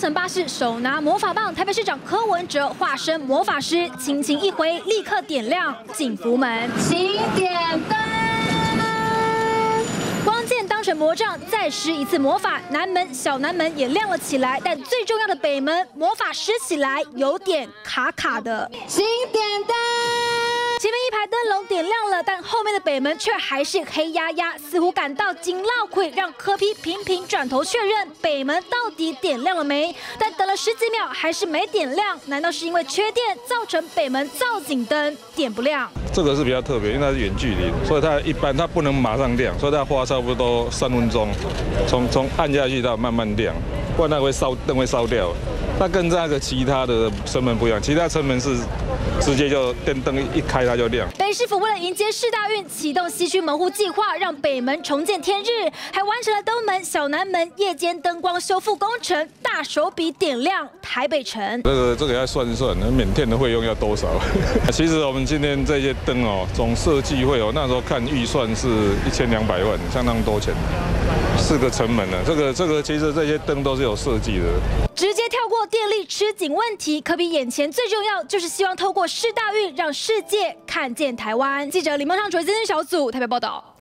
层巴士手拿魔法棒，台北市长柯文哲化身魔法师，轻轻一挥，立刻点亮进福门。请点灯。光见当成魔杖，再施一次魔法，南门、小南门也亮了起来。但最重要的北门，魔法施起来有点卡卡的。请点灯。 前面一排灯笼点亮了，但后面的北门却还是黑压压，似乎感到紧落亏，让柯 P 频频转头确认北门到底点亮了没？但等了10几秒还是没点亮，难道是因为缺电造成北门造景灯点不亮？这个是比较特别，因为它是远距离，所以它一般它不能马上亮，所以它花差不多3分钟，从按下去到慢慢亮，不然它会灯会烧掉。 那跟那个其他的城门不一样，其他城门是直接就电灯一开它就亮。北市府为了迎接世大运，启动西区门户计划，让北门重见天日，还完成了东门、小南门夜间灯光修复工程，大手笔点亮台北城。这个要算一算，缅甸的费用要多少？其实我们今天这些灯哦，总设计费哦，那时候看预算是1200万，相当多钱。4个城门呢，这个其实这些灯都是有设计的。 直接跳过电力吃紧问题，可比眼前最重要就是希望透过世大运让世界看见台湾。记者李梦畅、卓资讯小组台北报道。